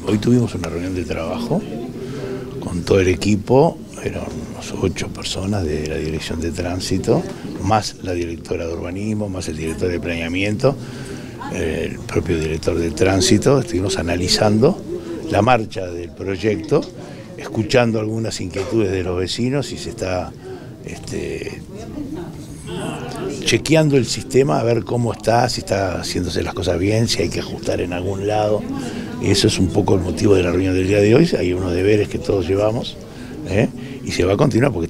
Hoy tuvimos una reunión de trabajo con todo el equipo, eran unos 8 personas de la Dirección de Tránsito, más la directora de Urbanismo, más el director de Planeamiento, el propio director de Tránsito. Estuvimos analizando la marcha del proyecto, escuchando algunas inquietudes de los vecinos y se está chequeando el sistema a ver cómo está, si está haciéndose las cosas bien, si hay que ajustar en algún lado. Y eso es un poco el motivo de la reunión del día de hoy. Hay unos deberes que todos llevamos, y se va a continuar porque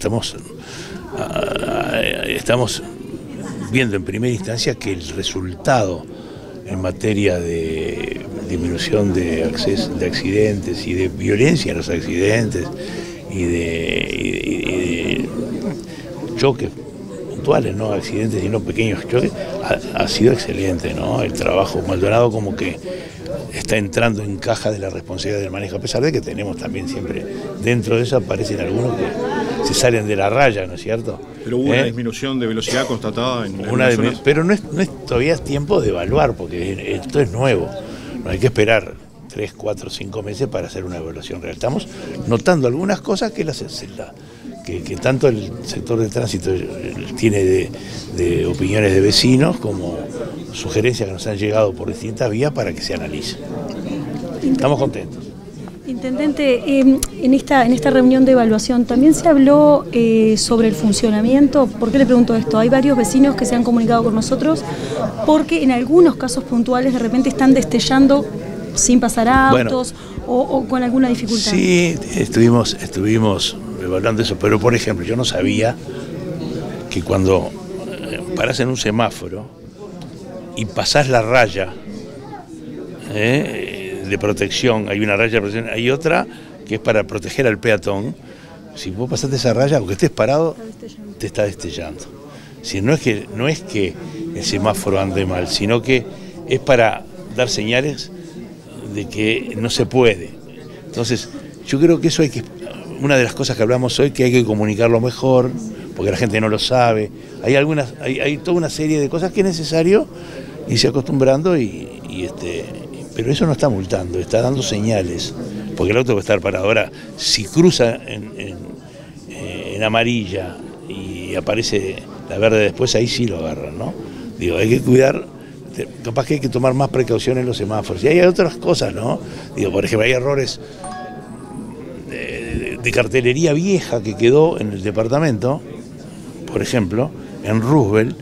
estamos viendo en primera instancia que el resultado en materia de disminución de accidentes y de violencia en los accidentes y de choques puntuales, no accidentes sino pequeños choques, ha sido excelente, ¿no? El trabajo Maldonado como que está entrando en caja de la responsabilidad del manejo, a pesar de que tenemos también siempre, dentro de eso aparecen algunos que se salen de la raya, ¿no es cierto? Pero hubo una disminución de velocidad constatada en zonas. Pero no es todavía es tiempo de evaluar, porque esto es nuevo, no hay que esperar 3, 4, 5 meses para hacer una evaluación real. Estamos notando algunas cosas que tanto el sector de tránsito tiene de opiniones de vecinos como sugerencias que nos han llegado por distintas vías para que se analicen. Estamos contentos. Intendente, en esta reunión de evaluación también se habló sobre el funcionamiento. ¿Por qué le pregunto esto? Hay varios vecinos que se han comunicado con nosotros porque en algunos casos puntuales de repente están destellando sin pasar autos, o con alguna dificultad. Sí, estuvimos evaluando eso, pero por ejemplo yo no sabía que cuando parás en un semáforo y pasás la raya de protección, hay una raya de protección, hay otra que es para proteger al peatón. Si vos pasaste esa raya, aunque estés parado, te está destellando. Si no es que el semáforo ande mal, sino que es para dar señales de que no se puede. Entonces, yo creo que eso una de las cosas que hablamos hoy, que hay que comunicarlo mejor, porque la gente no lo sabe. Hay toda una serie de cosas que es necesario irse acostumbrando, pero eso no está multando, está dando señales, porque el auto va a estar parado. Ahora, si cruza en amarilla y aparece la verde después, ahí sí lo agarran, ¿no? Digo, hay que cuidar, capaz que hay que tomar más precaución en los semáforos. Y hay otras cosas, ¿no? Digo, por ejemplo, hay errores de cartelería vieja que quedó en el departamento, por ejemplo, en Roosevelt,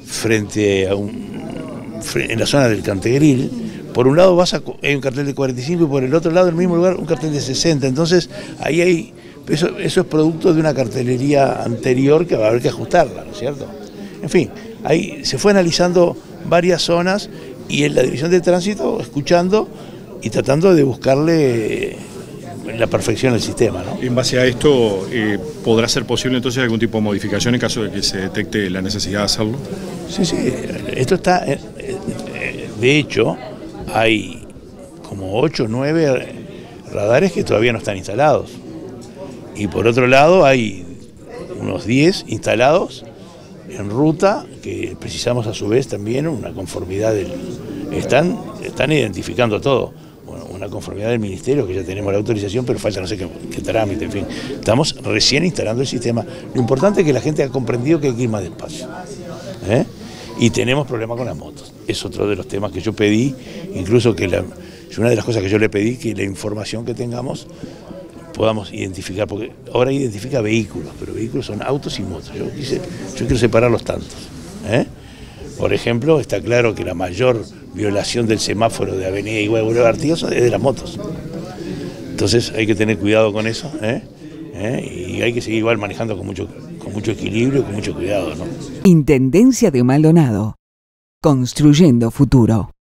en la zona del Cantegril. Por un lado hay un cartel de 45 y por el otro lado, en el mismo lugar, un cartel de 60. Entonces, ahí eso es producto de una cartelería anterior que va a haber que ajustarla, ¿no es cierto? En fin, ahí se fue analizando varias zonas y en la Dirección de Tránsito escuchando y tratando de buscarle la perfección del sistema, ¿no? En base a esto, ¿podrá ser posible entonces algún tipo de modificación en caso de que se detecte la necesidad de hacerlo? Sí, esto está, de hecho, hay como 8 o 9 radares que todavía no están instalados. Y por otro lado hay unos 10 instalados en ruta que precisamos a su vez también una conformidad están identificando todo. Bueno, una conformidad del Ministerio, que ya tenemos la autorización, pero falta no sé qué trámite, en fin. Estamos recién instalando el sistema. Lo importante es que la gente ha comprendido que hay que ir más despacio. Y tenemos problemas con las motos. Es otro de los temas que yo pedí, incluso es una de las cosas que yo le pedí, que la información que tengamos podamos identificar, porque ahora identifica vehículos, pero vehículos son autos y motos. Yo quiero separarlos tantos. Por ejemplo, está claro que la mayor violación del semáforo de Avenida Igual Boulevard Artigas es de las motos. Entonces hay que tener cuidado con eso, y hay que seguir igual manejando con mucho equilibrio y con mucho cuidado, ¿no? Intendencia de Maldonado. Construyendo futuro.